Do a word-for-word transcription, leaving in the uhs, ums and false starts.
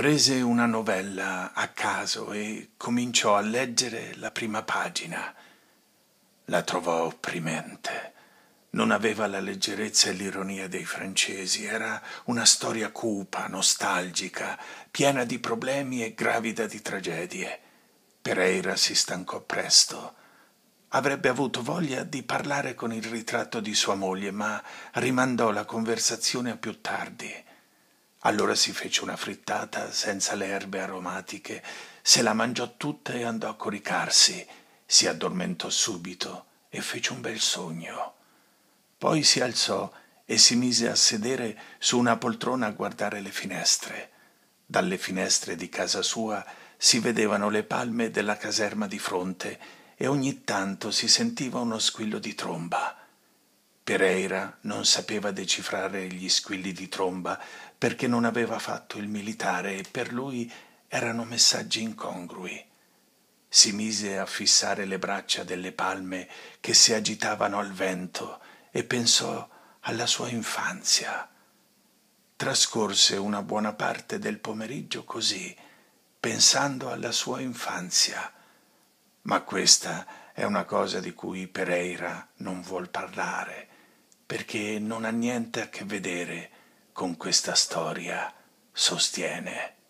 Prese una novella a caso e cominciò a leggere la prima pagina. La trovò opprimente. Non aveva la leggerezza e l'ironia dei francesi, era una storia cupa, nostalgica, piena di problemi e gravida di tragedie. Pereira si stancò presto. Avrebbe avuto voglia di parlare con il ritratto di sua moglie, ma rimandò la conversazione a più tardi. Allora si fece una frittata senza le erbe aromatiche, se la mangiò tutta e andò a coricarsi. Si addormentò subito e fece un bel sogno. Poi si alzò e si mise a sedere su una poltrona a guardare le finestre. Dalle finestre di casa sua si vedevano le palme della caserma di fronte e ogni tanto si sentiva uno squillo di tromba. Pereira non sapeva decifrare gli squilli di tromba perché non aveva fatto il militare e per lui erano messaggi incongrui. Si mise a fissare le braccia delle palme che si agitavano al vento e pensò alla sua infanzia. Trascorse una buona parte del pomeriggio così, pensando alla sua infanzia. Ma questa è una cosa di cui Pereira non vuol parlare, perché non ha niente a che vedere con questa storia, sostiene.